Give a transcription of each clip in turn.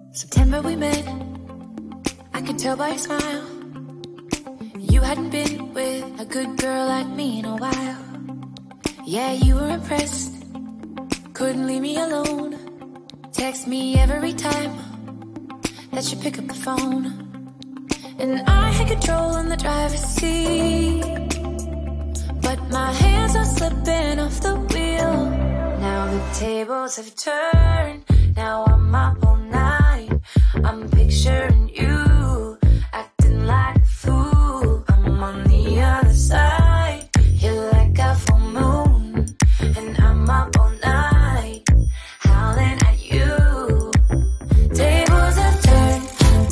September we met, I could tell by your smile. You hadn't been with a good girl like me in a while. Yeah, you were impressed, couldn't leave me alone. Text me every time that you pick up the phone. And I had control in the driver's seat, but my hands are slipping off the wheel. Now the tables have turned, now I'm up all night. I'm picturing you, acting like a fool. I'm on the other side, you're like a full moon. And I'm up all night, howling at you. Tables have turned,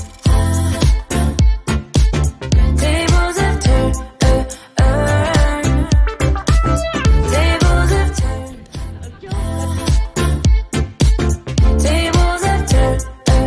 tables have turned, tables have turned, tables have turned.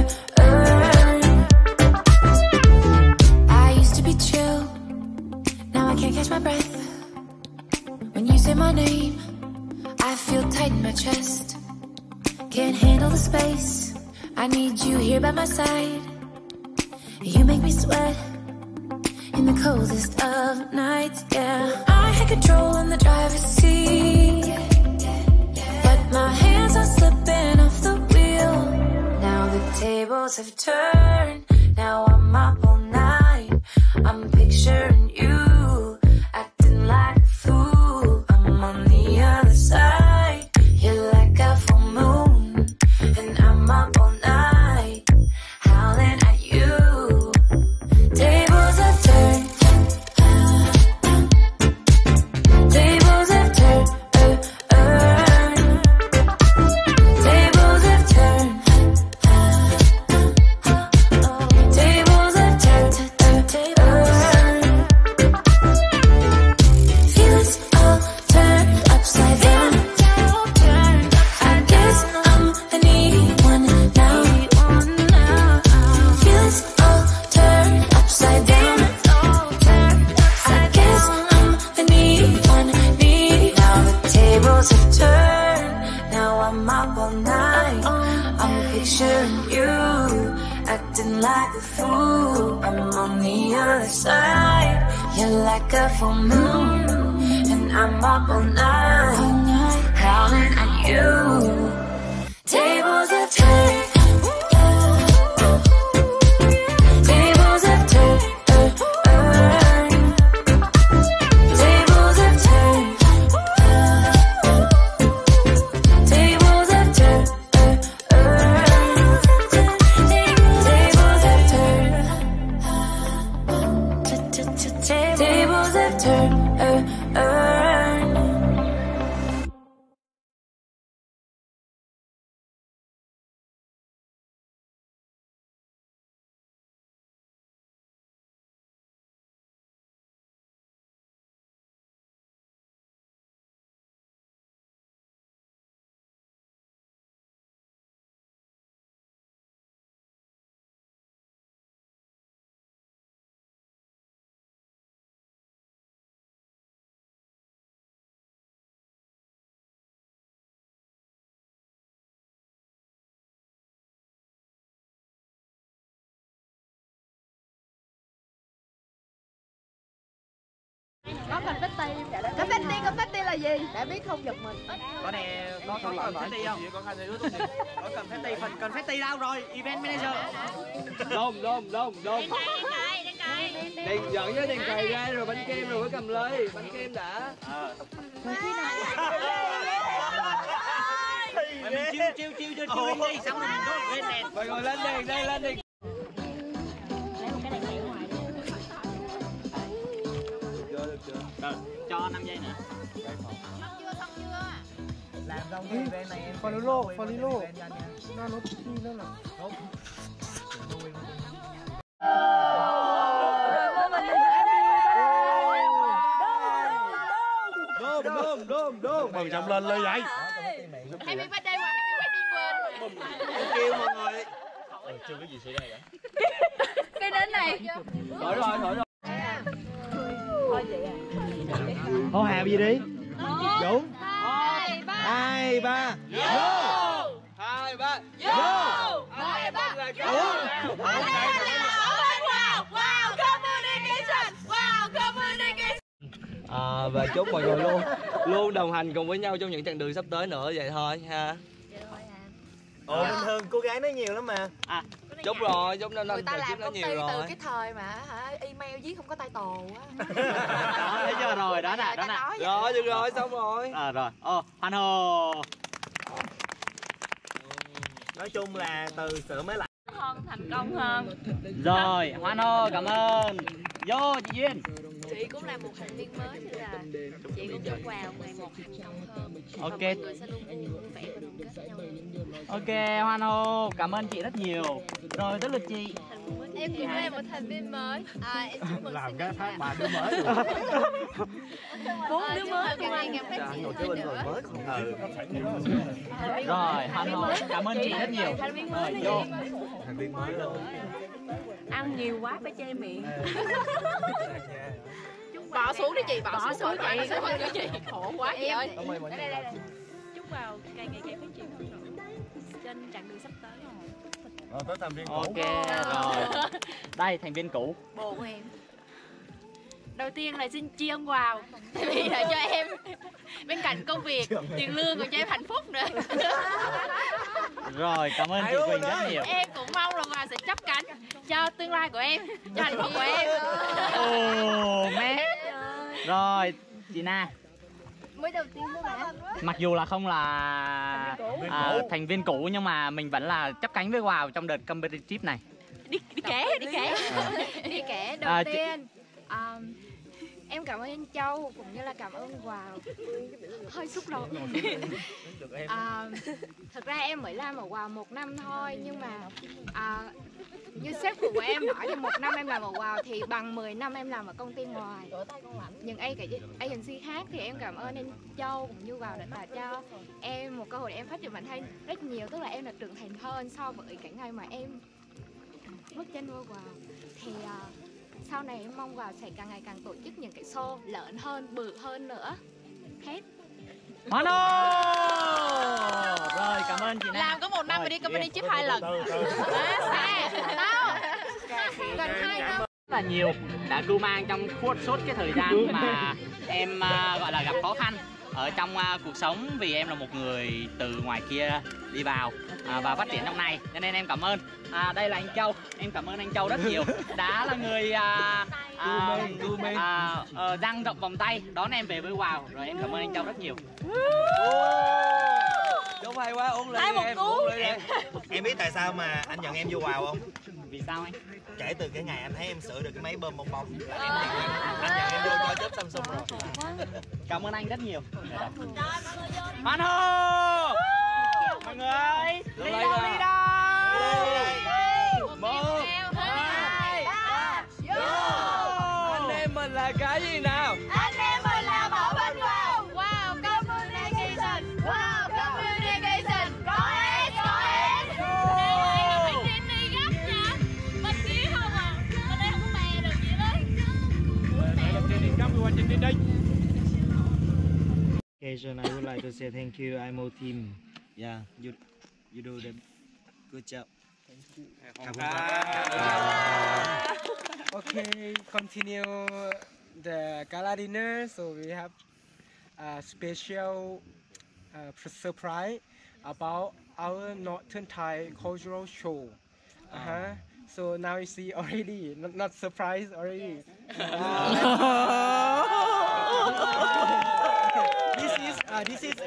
I used to be chill, now I can't catch my breath. When you say my name, I feel tight in my chest. Can't handle the space, I need you here by my side. You make me sweat in the coldest of nights, yeah. I had control in the driver's seat, but my hands are slipping off the wheel. Now the tables have turned, now I'm up all night. I'm picturing you, acting like a fool. I'm on the other side, you're like a full moon. And I'm up all night, howling at you. Tables have turned, tables have turned, tables have turned, tables have turned, feelings all turned upside down. I guess I'm the needy one now. Feelings all turned upside down. I guess I'm the needy one, needy. Now the tables have turned, now I'm up all night. I'm picturing you, acting like a fool. I'm on the other side, you're like a full moon. And I'm up all night, howling at you. Tables have turned, tables have turned, tables have turned, tables have turned, tables have turned, tables have turned. Có confetti, confetti là gì? Để biết không giật mình. Có nè, có confetti không? Có confetti, phần confetti đâu rồi? Event manager. Đồn. Đèn dẫn với đèn cày ra rồi bánh kem rồi mới cầm lấy. Bánh kem đã. Rồi khi nào? Mình chiêu đi, xong rồi mình có lên đèn. Mọi người lên đèn đây, lên đèn. Rồi, cho 5 giây nữa. Xong chưa? Làm xong thì bên này em Follow, nó nốt chi nó là đúng. Đôm mừng chậm lên vậy. Happy birthday mà, happy wedding quên. Em kêu mọi người. Chưa có gì xảy ra vậy? Cái đến này. Thổi rồi. Thôi chị à. Hô hào gì đi? Vũ. 2, 3. 2, 3. Vô. 2, 3. Vô. 2, 3. Và chúc mọi người luôn đồng hành cùng với nhau trong những chặng đường sắp tới nữa vậy thôi ha. Ồ, bình thường cô gái nói nhiều lắm mà. Chúc rồi, chúc năm Người ta làm công ty nhiều rồi. từ cái thời mà email viết không có title á. Đó, thấy chưa rồi, đó nè, đó nè. Rồi, được rồi, xong rồi. Rồi, hoan hô. Nói chung là từ sửa mới lại. Hơn thành công hơn. Rồi, hoan hô, cảm ơn. Vô chị Duyên. Chị cũng là một thành viên mới nên là chị cũng chúc vào ngày một thành công hơn. Ok. Và mọi người sẽ luôn vui vẻ và đoàn kết nhau. Ok, hoan hô, cảm ơn chị rất nhiều. Rồi tới lượt chị. Em cũng là một thành viên mới. Em chúc mừng Làm sinh cái nhật phát ạ. bà đứa mới rồi. 4 đứa mới cùng anh em phát Một triển cái hơn bình nữa. mới còn Rồi, hoan hô, cảm ơn chị rất nhiều. Thành viên mới Rồi, đó vô. chị. thành viên mới luôn. Ăn nhiều quá phải chê miệng. Bỏ xuống đi chị, Bỏ xuống chị. Khổ quá chị ơi. Đây. Chúc vào càng ngày càng phát triển hơn nữa trên chặng đường sắp tới. Tới thành viên cũ. Ok, rồi. Đây, thành viên cũ. Bồ của em. Đầu tiên là xin tri ân Wow, tại vì là cho em bên cạnh công việc, tiền lương còn cho em hạnh phúc nữa. Rồi, cảm ơn chị Quỳnh rất nhiều. Em cũng mong là Wow sẽ chấp cánh cho tương lai của em, cho hạnh phúc của em. Ồ, mẹ. Rồi, chị Na. Mới đầu tiên đó bạn. Mặc dù là không là thành viên cũ nhưng mà mình vẫn là chấp cánh với Wow trong đợt competitive này. Đi kể. Đầu tiên em cảm ơn anh Châu cũng như là cảm ơn Wow. Hơi xúc động. Thật ra em mới làm ở Wow 1 năm thôi, nhưng mà như sếp của em nói thì 1 năm em làm ở Wow thì bằng 10 năm em làm ở công ty ngoài. Những agency khác thì em cảm ơn anh Châu cũng như Wow đã tạo cho em một cơ hội để em phát triển bản thân rất nhiều, tức là em đã trưởng thành hơn so với cái ngày mà em bước chân vô Wow. Thì sau này em mong Wow sẽ càng ngày càng tổ chức những cái show lớn hơn, bự hơn nữa. Hết. Hoan hô. Rồi, cảm ơn chị Na. Làm có 1 năm mà đi company chip 2 lần. Gần 2 năm. Rất là nhiều đã cưu mang trong suốt cái thời gian mà em gọi là gặp khó khăn ở trong cuộc sống, vì em là một người từ ngoài kia đi vào và phát triển trong này, cho nên em cảm ơn. Đây là anh Châu, em cảm ơn anh Châu rất nhiều, đã là người dang rộng vòng tay đón em về với Wow, rồi em cảm ơn anh Châu rất nhiều. Đúng hay quá, uống ly em, uống ly em. Em biết tại sao mà anh nhận em vô Wow không? Vì sao anh? Kể từ cái ngày anh thấy em sửa được cái máy bơm bong bóng là anh nhận em vô coi chớp Samsung rồi. Cảm ơn anh rất nhiều. Hoan hô! Mọi người, đi đâu đi đâu? 1, 2, 3, vô! Anh em mình là cái gì nào? Anh em mình là Mẫu Bên Wow. Wow Communication. Wow Communication. Có S. Này phải đi gấp nha. Bên kia không à. Bên đây không có mè được chị ơi. Okay, so I would like to say thank you, IMO team. Yeah, you do the good job. Okay, continue the gala dinner. So we have a special surprise about our Northern Thai cultural show. So now you see already, not surprised already. This is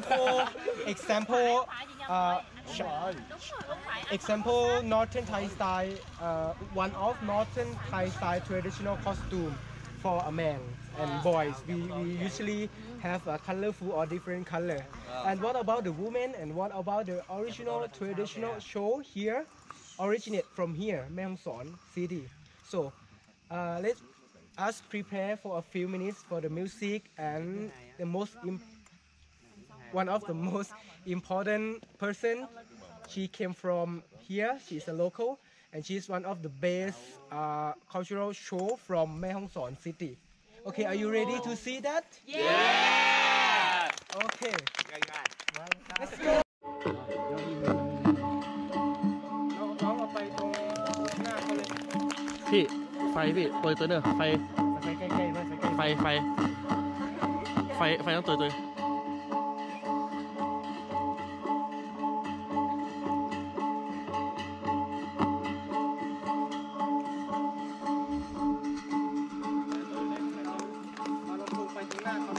example Northern Thai style, one of Northern Thai style traditional costume for a man and boys. We usually have a colorful or different color. And what about the women, and what about the original traditional show here? Originate from here, Mae Hong Son city. So let us prepare for a few minutes for the music, and the one of the most important person. She came from here. She's a local, and she's one of the best cultural show from Mae Hong Son city. Okay, are you ready to see that? Yeah! Okay. Let's go. น้องเอาไปพี่ไฟพี่ตัวเนอะไฟไฟใกล้ๆไหมไฟไฟต้องตัวเอาลำโพงไปตรงหน้าเขา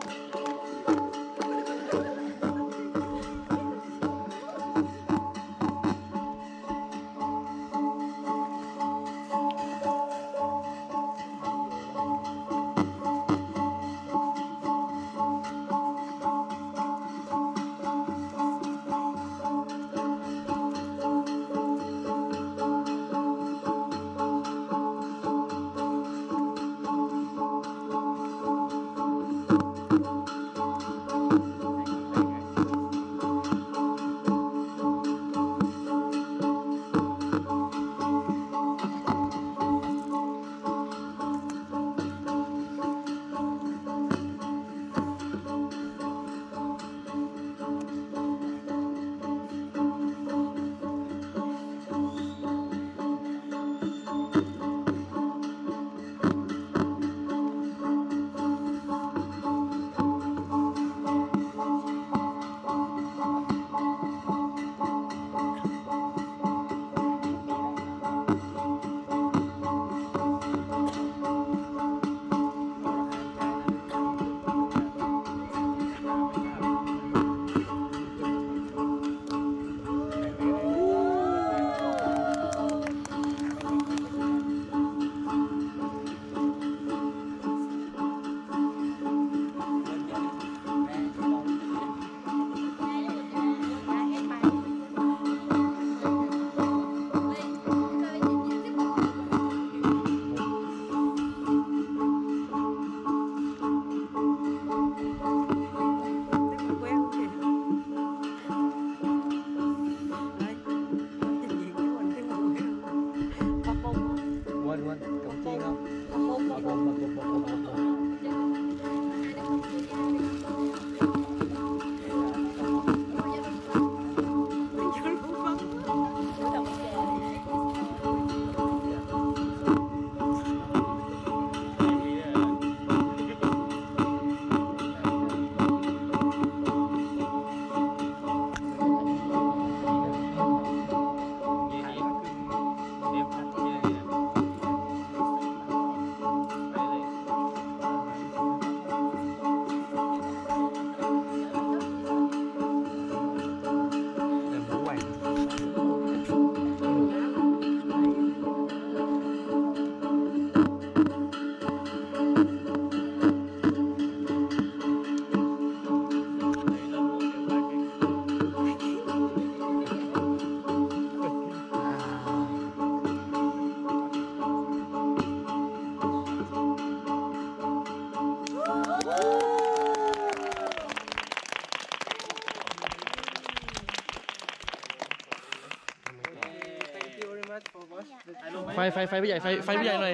ไฟพี่ใหญ่ไฟพี่ใหญ่หน่อย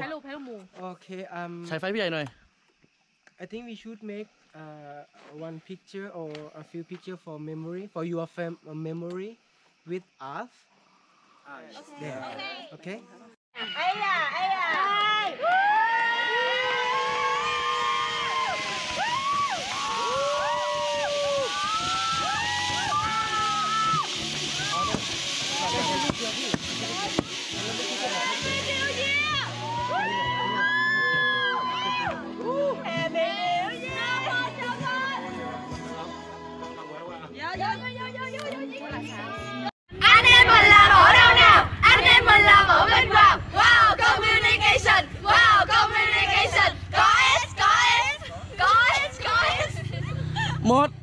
Okay. ใช้ไฟพี่ใหญ่หน่อย I think we should make one picture or a few picture for memory for your memory with us. There. Okay. Anh em mình làm ở đâu nào? Anh em mình làm ở bên Hoàng. Wow, communication. Wow, communication. Có S. หมด